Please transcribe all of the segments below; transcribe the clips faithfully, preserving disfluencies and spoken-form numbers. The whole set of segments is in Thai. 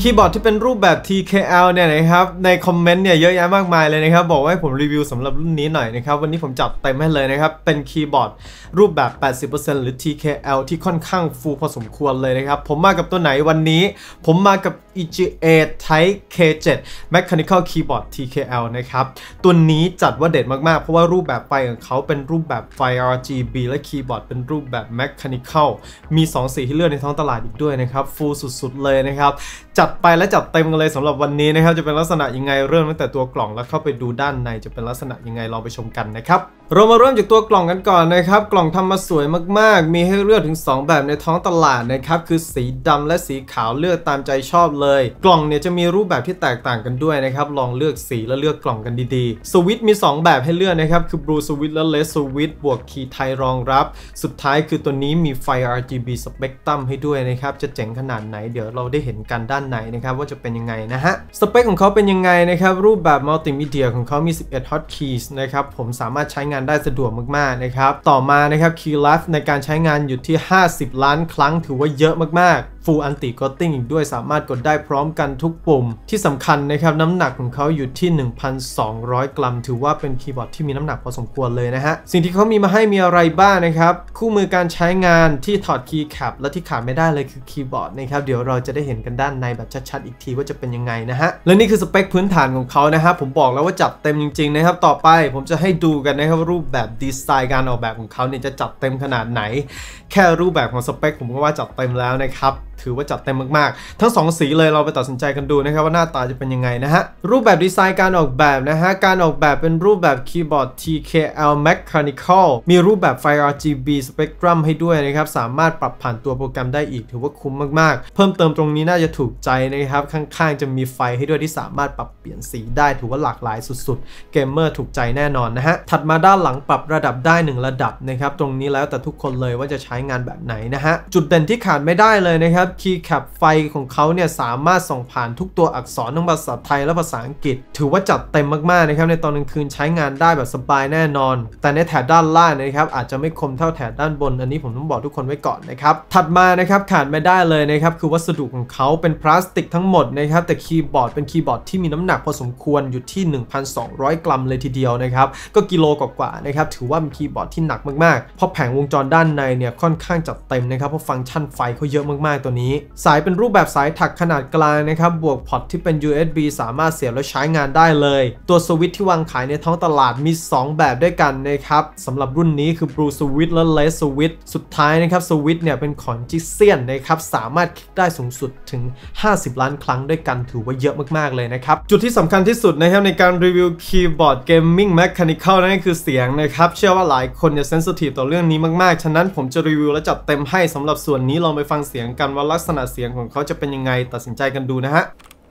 ย์บอร์ดที่เป็นรูปแบบ ที เค แอล เนี่ยนะครับในคอมเมนต์เนี่ยเยอะแยะมากมายเลยนะครับบอกว่าให้ผมรีวิวสำหรับรุ่นนี้หน่อยนะครับวันนี้ผมจัดเต็มให้เลยนะครับเป็นคีย์บอร์ดรูปแบบ แปดสิบเปอร์เซ็นต์ หรือ ที เค แอล ที่ค่อนข้างฟูลพอสมควรเลยนะครับผมมากับตัวไหนวันนี้ผมมากับ อี จี เอ Type เค เจ็ด Mechanical Keyboard ที เค แอล นะครับตัวนี้จัดว่าเด็ดมากๆเพราะว่ารูปแบบไฟของเขาเป็นรูปแบบไฟ อาร์ จี บี และคีย์บอร์ดเป็นรูปแบบ Mechanical มีสองสีที่เลือกในท้องตลาดอีกด้วยนะครับฟูลสุดๆเลยนะครับจัดไปและจัดเต็มกันเลยสำหรับวันนี้นะครับจะเป็นลักษณะยังไงเริ่มตั้งแต่ตัวกล่องแล้วเข้าไปดูด้านในจะเป็นลักษณะยังไงลองไปชมกันนะครับเรามาเริ่มจากตัวกล่องกันก่อนนะครับกล่องทำมาสวยมากๆมีให้เลือกถึงสองแบบในท้องตลาดนะครับคือสีดำและสีขาวเลือกตามใจชอบเลยกล่องเนี่ยจะมีรูปแบบที่แตกต่างกันด้วยนะครับลองเลือกสีและเลือกกล่องกันดีๆสวิตช์มีสองแบบให้เลือกนะครับคือ Blue Switch และ Red Switch บวกคีย์ไทยรองรับสุดท้ายคือตัวนี้มีไฟ อาร์ จี บี Spectrum ให้ด้วยนะครับจะเจ๋งขนาดไหนเดี๋ยวเราได้เห็นกันด้านในนะครับว่าจะเป็นยังไงนะฮะสเปคของเขาเป็นยังไงนะครับรูปแบบมัลติมีเดียของเขามีสิบเอ็ด Hotkeys นะครับผมสามารถใช้งานได้สะดวกมากๆนะครับต่อมานะครับ Key Life ในการใช้งานอยู่ที่ห้าสิบล้านครั้งถือว่าเยอะมากๆ Full Anti Ghosting อีกด้วยสามารถกดได้พร้อมกันทุกปุ่มที่สำคัญนะครับน้ำหนักของเขาอยู่ที่ หนึ่งพันสองร้อย กรัมถือว่าเป็นคีย์บอร์ดที่มีน้ำหนักพอสมควรเลยนะฮะสิ่งที่เขามีมาให้มีอะไรบ้างนะครับคู่มือการใช้งานที่ถอดคีย์แคปและที่ขาดไม่ได้เลยคือคีย์บอร์ดนะครับเดี๋ยวเราจะได้เห็นกันด้านในแบบชัดๆอีกทีว่าจะเป็นยังไงนะฮะและนี่คือสเปคพื้นฐานของเขานะครับผมบอกแล้วว่าจัดเต็มจริงๆนะครับต่อไปผมจะให้ดูกันนะครับรูปแบบดีไซน์การออกแบบของเขาเนี่ยจะจัดเต็มขนาดไหนแค่รูปแบบของสเปคผมก็ว่าจัดเต็มแล้วนะครับถือว่าจัดเต็มมากๆทั้งสองสีเลยเราไปตัดสินใจกันดูนะครับว่าหน้าตาจะเป็นยังไงนะฮะรูปแบบดีไซน์การออกแบบนะฮะการออกแบบเป็นรูปแบบคีย์บอร์ด ที เค แอล Mechanical มีรูปแบบไฟ อาร์ จี บี Spectrum ให้ด้วยนะครับสามารถปรับผ่านตัวโปรแกรมได้อีกถือว่าคุ้มมากๆเพิ่มเติมตรงนี้น่าจะถูกใจนะครับข้างๆจะมีไฟให้ด้วยที่สามารถปรับเปลี่ยนสีได้ถือว่าหลากหลายสุดๆเกมเมอร์ถูกใจแน่นอนนะฮะถัดมาด้านหลังปรับระดับได้หนึ่งระดับนะครับตรงนี้แล้วแต่ทุกคนเลยว่าจะใช้งานแบบไหนนะฮะจุดเด่นที่ขาดไม่ได้เลยนะครับคีย์แคปไฟของเขาเนี่ยสามารถส่องผ่านทุกตัวอักษรทั้งภาษาไทยและภาษาอังกฤษถือว่าจัดเต็มมากๆนะครับในตอนกลางคืนใช้งานได้แบบสบายแน่นอนแต่ในแถบด้านล่างนะครับอาจจะไม่คมเท่าแถบด้านบนอันนี้ผมต้องบอกทุกคนไว้ก่อนนะครับถัดมานะครับขาดไม่ได้เลยนะครับคือวัสดุของเขาเป็นพลาสติกทั้งหมดนะครับแต่คีย์บอร์ดเป็นคีย์บอร์ดที่มีน้ำหนักพอสมควรอยู่ที่ หนึ่งพันสองร้อย กรัมเลยทีเดียวนะครับก็กิโลกว่าๆนะครับถือว่าเป็นคีย์บอร์ดที่หนักมากๆเพราะแผงวงจรด้านในเนี่ยค่อนข้างจัดเต็มนะครับเพราะฟังก์ชันไฟเขาเยอะมากๆตัวนี้สายเป็นรูปแบบสายถักขนาดกลางนะครับบวกพอร์ตที่เป็น ยู เอส บี สามารถเสียบและใช้งานได้เลยตัวสวิตช์ที่วางขายในท้องตลาดมีสองแบบด้วยกันนะครับสำหรับรุ่นนี้คือ Blue Switch และ Red Switch สุดท้ายนะครับสวิตช์เนี่ยเป็นของจิเซียนนะครับสามารถคลิกได้สูงสุดถึงห้าสิบล้านครั้งด้วยกันถือว่าเยอะมากๆเลยนะครับจุดที่สำคัญที่สุดนะครับในการรีวิวคีย์บอร์ดเกมมิ่ง Mechanical นั่นก็คือเสียงนะครับเชื่อว่าหลายคนจะเซนซิทีฟต่อเรื่องนี้มากๆฉะนั้นผมจะรีวิวและจัดเต็มให้สำหรับส่วนนี้ลองไปฟังเสียงกันว่าลักษณะเสียงของเขาจะเป็นยังไงตัดสินใจกันดูนะฮะ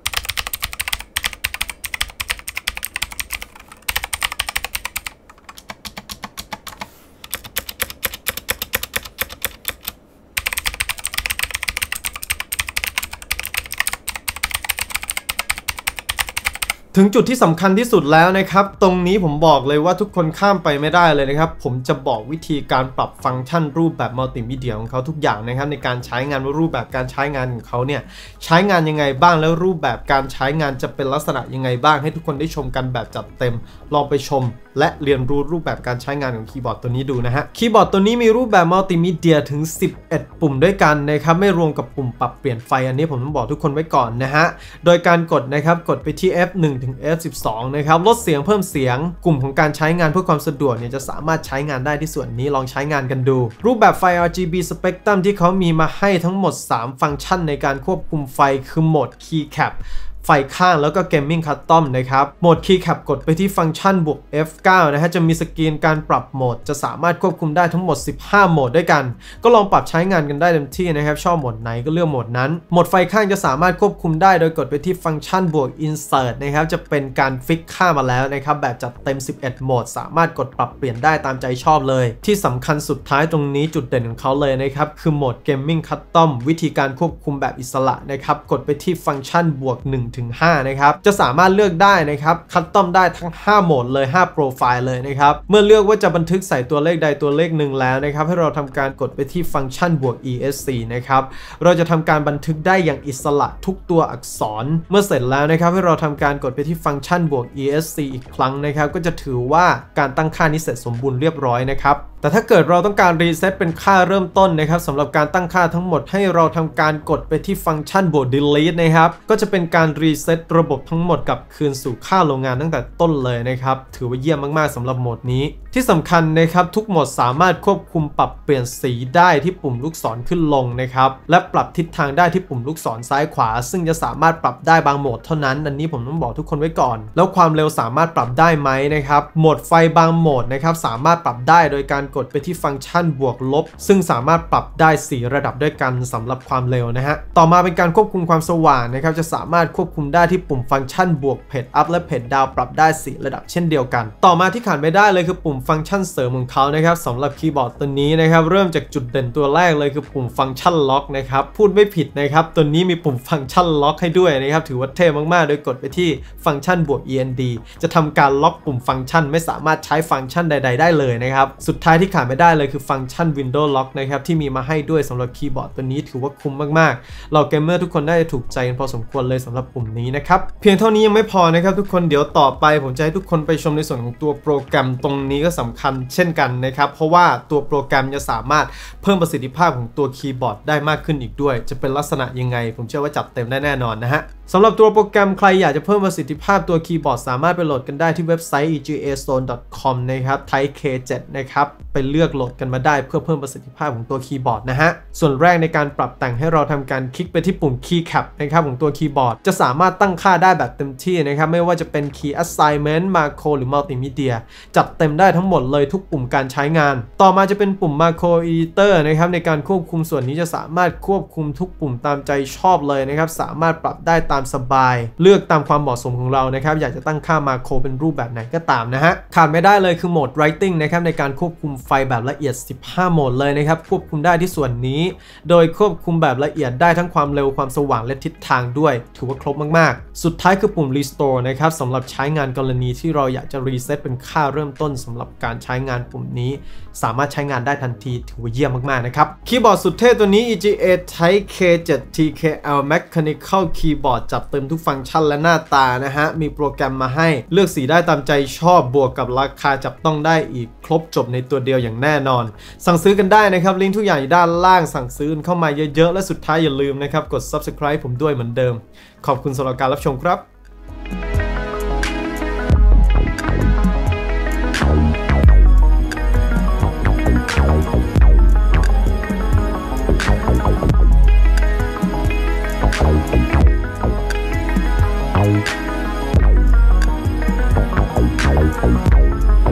ถึงจุดที่สำคัญที่สุดแล้วนะครับตรงนี้ผมบอกเลยว่าทุกคนข้ามไปไม่ได้เลยนะครับผมจะบอกวิธีการปรับฟังก์ชันรูปแบบมัลติมีเดียของเขาทุกอย่างนะครับในการใช้งานว่ารูปแบบการใช้งานของเขาเนี่ยใช้งานยังไงบ้างแล้วรูปแบบการใช้งานจะเป็นลักษณะยังไงบ้างให้ทุกคนได้ชมกันแบบจัดเต็มลองไปชมและเรียนรู้รูปแบบการใช้งานของคีย์บอร์ดตัวนี้ดูนะฮะคีย์บอร์ดตัวนี้มีรูปแบบมัลติมีเดียถึงสิบเอ็ดปุ่มด้วยกันนะครับไม่รวมกับปุ่มปรับเปลี่ยนไฟอันนี้ผมต้องบอกทุกคนไว้ก่อนนะฮะโดยการกดนะครับกดไปที่ เอฟ หนึ่ง ถึง เอฟ สิบสอง นะครับลดเสียงเพิ่มเสียงกลุ่มของการใช้งานเพื่อความสะดวกเนี่ยจะสามารถใช้งานได้ที่ส่วนนี้ลองใช้งานกันดูรูปแบบไฟ อาร์ จี บี Spectrum ที่เขามีมาให้ทั้งหมดสามฟังก์ชันในการควบคุมไฟคือโหมด Key Capไฟข้างแล้วก็ Gaming Custom นะครับโหมด Key Cap กดไปที่ฟังก์ชันบวก เอฟ เก้า นะฮะจะมีสกรีนการปรับโหมดจะสามารถควบคุมได้ทั้งหมดสิบห้าโหมดด้วยกันก็ลองปรับใช้งานกันได้เต็มที่นะครับชอบโหมดไหนก็เลือกโหมดนั้นโหมดไฟข้างจะสามารถควบคุมได้โดยกดไปที่ฟังก์ชันบวก Insert นะครับจะเป็นการฟิกค่ามาแล้วนะครับแบบจัดเต็มสิบเอ็ดโหมดสามารถกดปรับเปลี่ยนได้ตามใจชอบเลยที่สำคัญสุดท้ายตรงนี้จุดเด่นของเขาเลยนะครับคือโหมด Gaming Custom วิธีการควบคุมแบบอิสระนะครับกดไปที่ฟังก์ชันบวกหนึ่งถึงห้านะครับจะสามารถเลือกได้นะครับคัสตอมได้ทั้งห้าโหมดเลยห้าโปรไฟล์เลยนะครับเมื่อเลือกว่าจะบันทึกใส่ตัวเลขใดตัวเลขหนึ่งแล้วนะครับให้เราทำการกดไปที่ฟังก์ชันบวก อี เอส ซี นะครับเราจะทำการบันทึกได้อย่างอิสระทุกตัวอักษรเมื่อเสร็จแล้วนะครับให้เราทำการกดไปที่ฟังก์ชันบวก อี เอส ซี อีกครั้งนะครับก็จะถือว่าการตั้งค่านี้เสร็จสมบูรณ์เรียบร้อยนะครับแต่ถ้าเกิดเราต้องการรีเซ็ตเป็นค่าเริ่มต้นนะครับสำหรับการตั้งค่าทั้งหมดให้เราทำการกดไปที่ฟังก์ชันบวก delete นะครับก็จะเป็นการรีเซ็ตระบบทั้งหมดกลับคืนสู่ค่าโรงงานตั้งแต่ต้นเลยนะครับถือว่าเยี่ยมมากๆสำหรับโหมดนี้ที่สำคัญนะครับทุกโหมดสามารถควบคุมปรับเปลี่ยนสีได้ที่ปุ่มลูกศรขึ้นลงนะครับและปรับทิศทางได้ที่ปุ่มลูกศรซ้ายขวาซึ่งจะสามารถปรับได้บางโหมดเท่านั้นอันนี้ผมต้องบอกทุกคนไว้ก่อนแล้วความเร็วสามารถปรับได้ไหมนะครับโหมดไฟบางโหมดนะครับสามารถปรับได้โดยการกดไปที่ฟังก์ชันบวกลบซึ่งสามารถปรับได้สี่ระดับด้วยกันสำหรับความเร็วนะฮะต่อมาเป็นการควบคุมความสว่างนะครับจะสามารถควบคุมได้ที่ปุ่มฟังก์ชันบวกเพจอัพและเพจดาวปรับได้สี่ระดับเช่นเดียวกันต่อมาที่ขาดไม่ได้เลยคือปุ่มฟังก์ชันเสริมของเขานะครับสำหรับคีย์บอร์ดตัวนี้นะครับเริ่มจากจุดเด่นตัวแรกเลยคือปุ่มฟังก์ชันล็อกนะครับพูดไม่ผิดนะครับตัวนี้มีปุ่มฟังก์ชันล็อกให้ด้วยนะครับถือว่าเท่มากๆโดยกดไปที่ฟังก์ชันบวก อี เอ็น ดี จะทำการล็อกปุ่มฟังก์ชันไม่สามารถใช้ฟังก์ชันใดๆได้เลยนะครับสุดท้ายที่ขาดไม่ได้เลยคือฟังก์ชัน Windows Lock นะครับที่มีมาให้ด้วยสำหรับคีย์บอร์ดตัวนี้ถือว่าคุ้มมากๆเราเกมเมอร์ทุกคนน่าจะถูกใจกันพอสมควรเลยสำหรับปุ่มนี้นะครับเพียงเท่านี้ยังไม่พอนะครับทุกคนเดี๋ยวต่อไปผมจะให้ทุกคนไปชมในส่วนของตัวโปรแกรมตรงนี้ก็สำคัญเช่นกันนะครับเพราะว่าตัวโปรแกรมจะสามารถเพิ่มประสิทธิภาพของตัวคีย์บอร์ดได้มากขึ้นอีกด้วยจะเป็นลักษณะยังไงผมเชื่อว่าจัดเต็มได้แน่นอนนะฮะสำหรับตัวโปรแกรมใครอยากจะเพิ่มประสิทธิภาพตัวคีย์บอร์ดสามารถไปโหลดกันได้ที่เว็บไซต์ อี จี เอ โซน ดอท คอม นะครับ Type เค เจ็ด นะครับไปเลือกโหลดกันมาได้เพื่อเพิ่มประสิทธิภาพของตัวคีย์บอร์ดนะฮะส่วนแรกในการปรับแต่งให้เราทำการคลิกไปที่ปุ่ม Keycap นะครับของตัวคีย์บอร์ดจะสามารถตั้งค่าได้แบบเต็มที่นะครับไม่ว่าจะเป็น Key Assignment Macro หรือ Multimedia จัดเต็มได้ทั้งหมดเลยทุกปุ่มการใช้งานต่อมาจะเป็นปุ่ม Macro Editor นะครับในการควบคุมส่วนนี้จะสามารถควบคุมทุกปุ่มตามใจชอบเลยนะครับสามารถปรับได้ตามสบายเลือกตามความเหมาะสมของเรานะครับอยากจะตั้งค่ามาโครเป็นรูปแบบไหนก็ตามนะฮะขาดไม่ได้เลยคือโหมด Writing นะครับในการควบคุมไฟแบบละเอียดสิบห้าโหมดเลยนะครับควบคุมได้ที่ส่วนนี้โดยควบคุมแบบละเอียดได้ทั้งความเร็วความสว่างและทิศทางด้วยถือว่าครบมากๆสุดท้ายคือปุ่ม Restore นะครับสำหรับใช้งานกรณีที่เราอยากจะรีเซ็ตเป็นค่าเริ่มต้นสำหรับการใช้งานปุ่มนี้สามารถใช้งานได้ทันทีถือว่าเยี่ยมมากๆนะครับคีย์บอร์ดสุดเท่ตัวนี้ อี จี เอ Type เค เจ็ด ที เค แอล Mechanical Keyboard จัดเต็มทุกฟังก์ชันและหน้าตานะฮะมีโปรแกรมมาให้เลือกสีได้ตามใจชอบบวกกับราคาจับต้องได้อีกครบจบในตัวเดียวอย่างแน่นอนสั่งซื้อกันได้นะครับลิงก์ทุกอย่างอยู่ด้านล่างสั่งซื้อเข้ามาเยอะๆและสุดท้ายอย่าลืมนะครับกด Subscribe ผมด้วยเหมือนเดิมขอบคุณสำหรับการรับชมครับ Bye.